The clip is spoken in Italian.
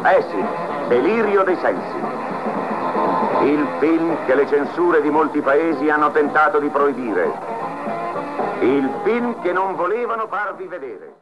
Eh sì, Delirio dei sensi. Il film che le censure di molti paesi hanno tentato di proibire. Il film che non volevano farvi vedere.